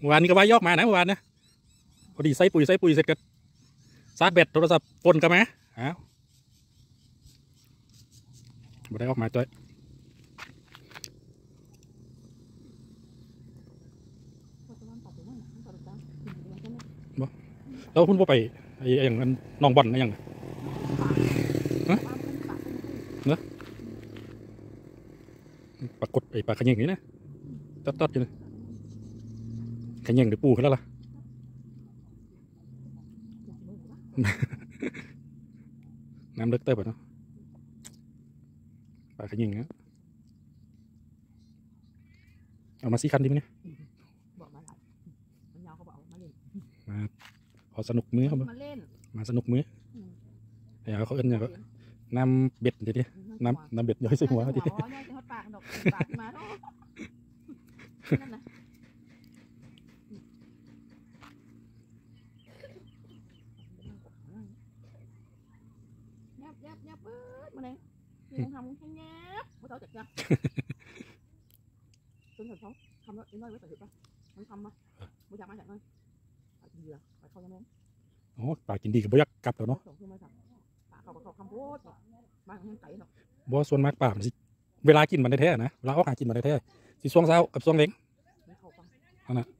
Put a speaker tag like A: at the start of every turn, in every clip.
A: มื่อวานนี้ก็ว่ายอกมานะเมื่อวานนะพอดีใส่ปุ๋ยเสร็จก็ชาร์จแบตโทรศัพท์ปนกันไหมอ้าวบ่ได้ออกมาจ้อยบ่แล้วคุณบ่ไปไอ้อย่างนั้นน้องบอลนะอย่างเนอะปรากฏไอ้ปลาขยิงนี่นะตัดอยู่เลยขยิงเดี๋ยวปูขึ้นแล้วล่ะน้ำเลิกเติบเนาะปลาขยิงนะเอามา4 คันดีไหมเนี่ยมาพอสนุกมื้อครับมาสนุกมื้อเดี๋ยวเขาเอิ้นอย่างก็น้ำเบ็ดเดี๋ยวดิน้ำเบ็ดย้อยใส่หัวดิ
B: ยับเบิดมาเลยยังทำแค่ยับไม่ต้องจัดยับจนถึงเขาทำแล้วน้อยไว้ใส่ถุงป่ะมันทำมาไม่จับมาจากน้อยปลากินเหยื่อปลาเขายังไง
A: อ๋อปลากินดีกับบ่ยักกลับแล้วเนาะ
B: ปลาเขาคำพูดบางยังไก่เนาะ
A: บ่ส่วนมากปลามันสิเวลากินมันได้แท้นะเวลาออกหากินมันได้แท้สิช่วงเช้ากับช่วงเล็กนั่นน่ะ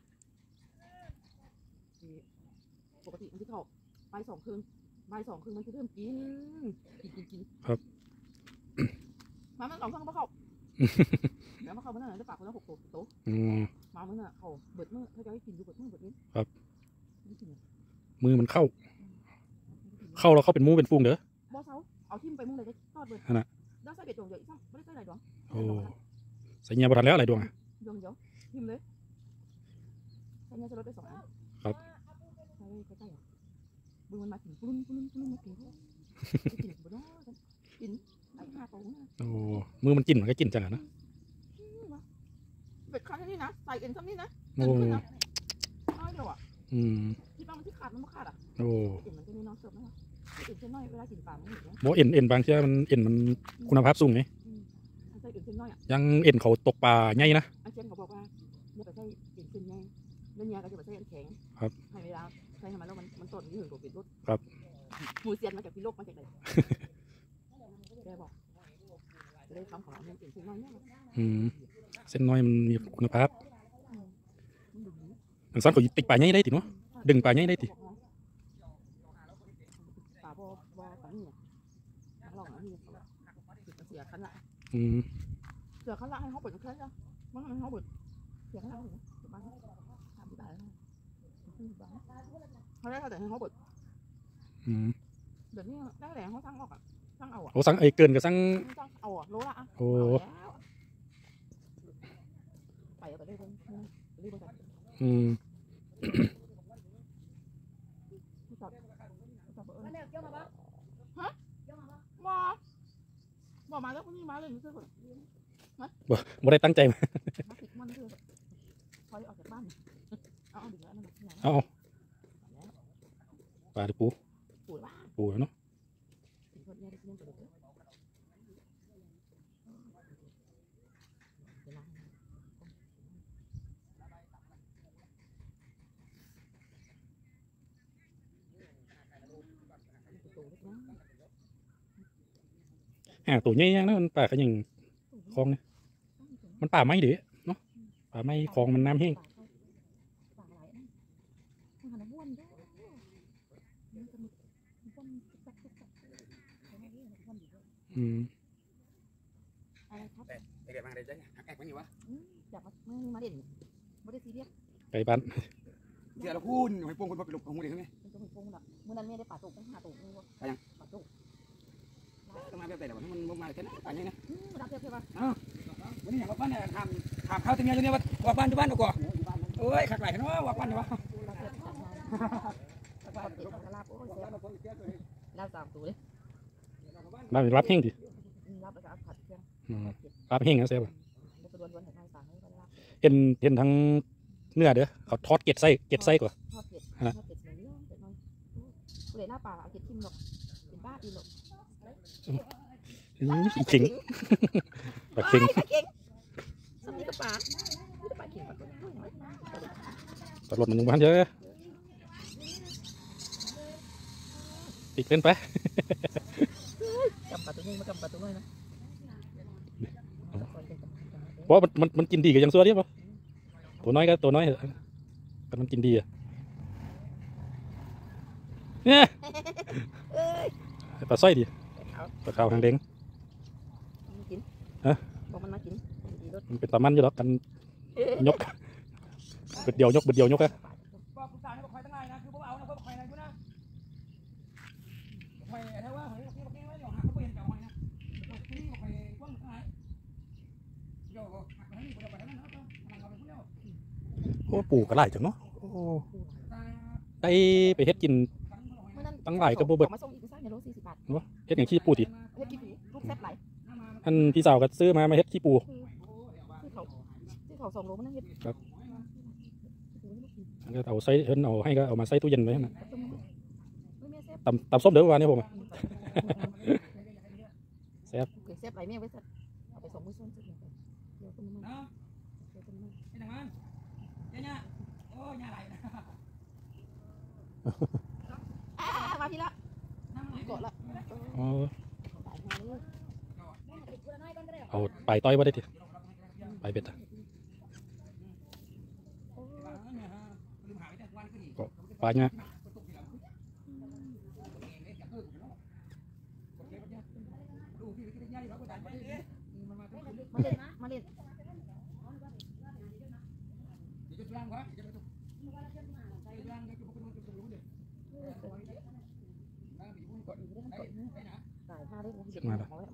B: ปกติมันที่เขาบ่าย 2 คืนมันจะเริ่มกิน
A: ครับ
B: มัน2 ครั้งก็เข้าแล้วมาเข้ามันนั่นจะปากคนละ6 ตัวมาเมื่อน่ะเขาเบิดเมื่อเขาจะให้กินดูเบิดเมื่อเบิดนี้
A: ครับมือมันเข้าแล้วเข้าเป็นมูเป็นฟุ้งเด้อ
B: บ่เซาเอาทิ่มไปมุ่งเลยได้ทอดเบิด
A: นั่นน่ะ
B: แล้วใส่เบ็ดดวงเดียวอีกซ้ำไม่ได้ใส่หลายดวง
A: โอ้ใส่เงี้ยบ่ทันแล้วอะไรดวงอ่ะ
B: ดวงเดียวทิ่มเลยใส่เงี้ยจะลดไป2 อัน
A: ครับ
B: ใส่ใกล้ๆบึงมันมาถึงปุ้นมาถึงกินบ่ได้กินไอ้5 ตัวนะ
A: โอ้มือมันกินมันก็กินจังอ่ะนะ
B: เบ็ดคันนี่นะใส่เอ็นซ้ำนี่นะ
A: โอ้
B: น้อยเดียวอ่ะที่บางมันที่ขาดมันไม่ขาดอ่ะ
A: โอ้
B: เอ็นมันจะมีน้องเสิร์ฟไหมวะเอ็นเส้นน้อยเวลากินปลามันอย่างเงี้ย
A: บ่เอ็นบางเชื่อมันเอ็นมันคุณภาพสูงไง
B: ใส่เอ็นเส้นน้อยอ่ะ
A: ยังเอ็นเขาตกปลาใหญ่นะ
B: อาจารย์เขาบอกว่าเนี่ยไปใส่เอ็นเส้นใหญ่แล้วเนี่ยก็จะไปใส่เอ็นแข็ง
A: ครับ
B: ให้เวลาใส่ทำไมแล้วมันต้นที่ถึงกับปิดรถ
A: ครับ
B: หมูเซียนมาจากพิโลกมาจากไหนแกบอกจะได้คำของเราเนี่ยเอ็นเส้นน้อยเนี่ย
A: เส้นน้อยมันมีคุณภาพมันซ้อนเขาติดปลาใหญ่ได้ติเนาะดึงปลาใหญ่ได้ติ
B: ปลาบ่ปลาเนี่ยลองนี่เสียขันละเสียขันละให้เขาเปิดแค่ละมันให้เขาเปิดเสียขันละบ้านทำได้เขาได้เท่าไหร่ให้เขาเปิดเดี๋ยวนี้ได้แต่เขาสั่งออกอ่ะสั่งเอาอ่ะ
A: โอ้สั่งไอ้เกินกับสั่ง
B: เอาอ่ะโลละอ่ะ
A: โอ้
B: ไปเอาไปได้เลยรีบไปบอกมาแล้วคนนี้มาเลยซื้อคน
A: บ่ได้ตั้งใจมา
B: ติดมันคือพอออกจากบ้านเอาดึงแล้วนั่น
A: เอาปลาดิปูเนาะตัวใหญ่ยังนะมันป่าขยิงคลองเนี่ยมันป่าไม้ดิเนาะป่าไม้คลองมันน้ำแห้ง
B: อะไรครับ
C: ไปเก็บมาได้ยังหักแอกมันอยู่วะ
B: อยากมาเด่นไม่ได้ซีเรียส
A: ไปบ้าน
C: เดี๋ยวเราพูดหอยโป่งคนไปหลบของหูเด็กไง
B: มันจะหอยโป่งแบบเมื่อนั้นไม่ได้ป่าตุกต้องหาตุกนี่วะ
C: ไปยัง
B: ป่าตุก
C: ต้องมาแบบไหนเดี๋ยวมันมาแค่นั้นป่านนี้นะ
B: รับเทียบใช่ปะ
C: วันนี้อย่างว่าบ้านเนี่ยทำข้าวที่เมียตัวนี้ว่าบ้านที่บ้านก่อนเอ้ยขัดไหลเนาะว่าบ้านเนาะ
B: รับ3 ตัวเลย
A: รับแห้งดิ
B: รับแล้วก็ผัดเครื่อง
A: รับแห้งนะเซฟเห็นทั้งเนื้อเด้อเขาทอดเกล็ดไส้ก่อน
B: ทอดเกล็ดเลยหน้าปลาเอาเกล็ดทิ่มหรอกเป็นบ้าอีหรอก
A: อีเข่งปลาเข่ง
B: สำนีกับปลาเข่ง
A: ตลอดมันยังบ้านเยอะติดเล่นไป
B: กำปลาตัวนี้มากำปลาตัวน้อยนะ
A: เพราะมันกินดีกับยังซัวดิป่ะตัวน้อยก็ตัวน้อยก็มันกินดีอ่ะเนี่ยปลาสร้อยดิปลาขาวหางแดง
B: กิน
A: ฮะ
B: บอกมันมากินดีรส
A: มันเป็นตามันอยู่หรอกกันยกเบิดเดียวยกเบิดเดียวยกอะ
C: บอกคุณตาให้บอกคอยตั้งไงนะคือผมเอานะบอกคอยอะไรกูนะคอยอะไรวะคอยบอกนี่ไว้หรอกหาเขาไม่เห็นเก่าคอยนะบอกนี่บอกคอยกว้างตั้งไงเดี๋ยวหักไปนี่กูจะไปนั่นนะต้องเอาไปคนเดียว
A: โอ้ปู่ก็หลายจังเนาะโอ้ได้ไปเฮ็ดกิน ตั้งหลายกระบอกเบิด
B: มาส่งอีกสักในโล40 บาท
A: เฮ็ดอย่างขี้ปูติ
B: เฮ็ดกี่ปีลูกแซ่บไหล
A: อันพี่สาวก็ซื้อมาเฮ็ดขี้ปู
B: ที่เขา2 โลมันนั่งเฮ็ด
A: ก็เอาใส่เอิ้นเอาให้ก็เอามาใส่ตู้เย็นไว้นะ
B: ไม่แม่แซ่บ
A: ตำส้มเด้อวันนี้ผมแซ่บ
B: แซ่บไหลแม่ไว้สักเอาไปส่งมือส่วนสุดเดี๋ยวคนมัน
C: เนาะไอ้หนังมันเนี่ยโอ้ยเนี่ยอะไรนะ
B: มาทีละเกาะละ
A: อ๋อเอาปลายต้อยบ่ได้ติปลายเบ็ดอะปลาเนี่ย
B: มาเล่น ตาย5 เล่มมาสด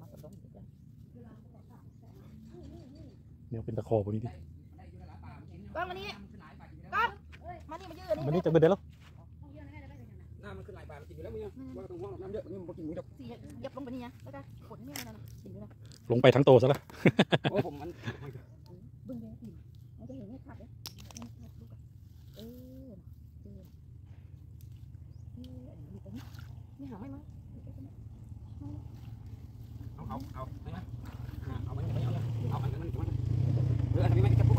A: เนี่ยเป็นตะคอพวกนี้ดิ
B: ก้อนมานี่ก้อนมานี่มายืน
A: มันนี่จะเบิดได้แล้ว
C: น้ำมันขึ้นหลายบาทกินอยู่แล้วมึงว่าต้องห่วงน้ำเยอะมึงบ่กินมึงดอก
B: สียับลงไปนี่นะแล้วก็ขนนี่นะกินด้วยนะ
A: ลงไปทั้งโตซะละ
C: โอ้ผมมัน
B: บึ้งแดงสีมันจะเห็นไม่ขาดเลยนี่หาไม่มั้ง
C: เอาไม่ไหมเอามันไม่เอาเลยเอาอันนั้นมันหรืออันนี้ไม่จะพูดเอา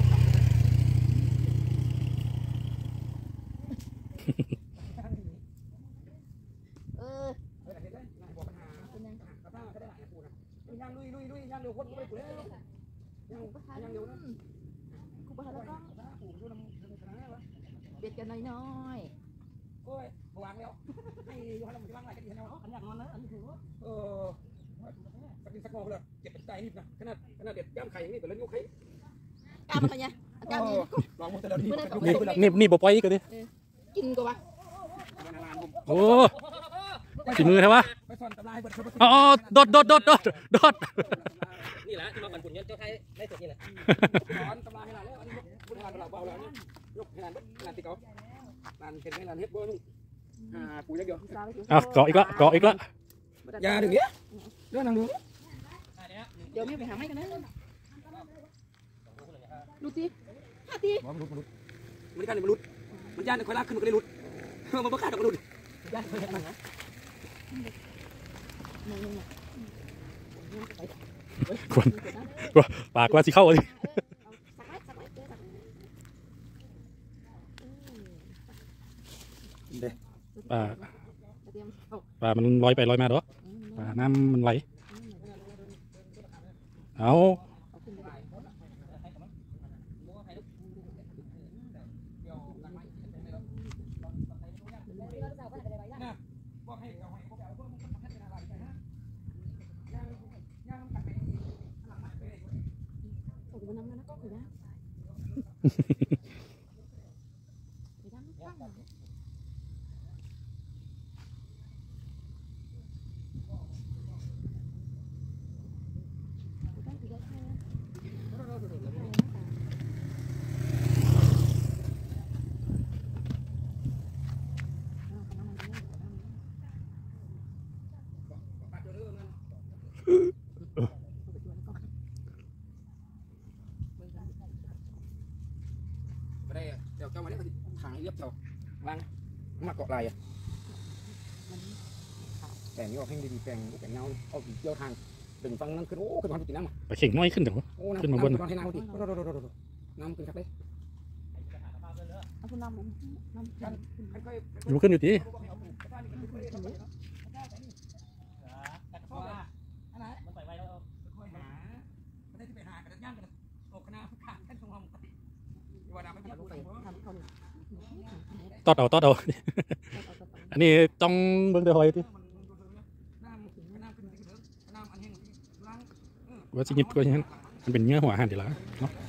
C: ย่างลุยย่างเร็วคนไปกูแล้วย่างเร็วนะ
B: กูไปแล้วก็เบ็ดกันน้อย
C: โอ้ยวางแล้วให้ยูฮันมันวางอะไรกันดีนะอันอย่างนั้นนะอันนี้ถือว่าสักนิดสักงอเลยเก็บเป็นใจนิดนะขนาดเด็ดย่ำไข่อย่างนี้เป็นเรื่องโอเค
B: กล้ามันไงกล้า
C: ลองมาแต่ละที
A: นี่บ่ปล่อยกันดิ
B: กินกูวะ
A: โอ้สีมือใช่ปะ
C: ไปสอนตำราให้เบิด
A: อ๋อโดด
C: นี่แหละที่มาบันปุ่นยันเจ้าไทยได้สุดนี่แหละสอนตำราให้เราแล้วอันนี้บุญงานเราเบาแล้วนี่ยกงานติดเขางานเป็นงานเฮ็ดบ่นุ่งปูยักษ์เดียว
A: อ่ะเกาะอีกละ
C: ยาดึงเนี้ยเรื่องนั่งดู
B: เดี๋ยวแม่ไปหาไม้กันนะดูตี5 ตี
C: มันการเนี่ยมันรุดมันย่านคอยลากขึ้นมันก็เลยรุดมันประกาศกับมันรุดย่านคอยเห็นมันนะ
A: ปากว่าสิเข้าเลยปลามันลอยไปลอยมาดอกปลาน้ำมันไหลเอา
C: ไม่ได้เดี๋ยวเจ้ามาเนี่ยทางเรียบเจ้าล่างมาเกาะไหลอ่ะแต่งนี่ออกให้ดีๆแต่งเงาเอาเกี่ยวทางดึงฟังนั่นขึ้นโอ้ขึ้นมาติดน้ำอ่ะ
A: ไปเข่งน้อยขึ้นจังวะ
C: โอ้น้ำขึ้นมาบนน้ำให้น้ำติน้ำขึ้นครับเลย
B: เอาคุณน้ำลงน้ำ
C: กันค่อย
A: อยู่ขึ้นอยู่ที่
C: มันไปไว้แล้วค่อยหาไม่ได้ที่ไปหากระย่างกระตกคณะขาดแค่ตรงห้องปกติว่าดาไม่พูด
B: ไปทำเขาเลย
A: ตอดเอา อันนี้ต้องเบิ่งเดือหอยที่ว่าสิหยิบก็อย่างนั้นมันเป็นเนื้อหัวอาหารดีแล้วเนาะ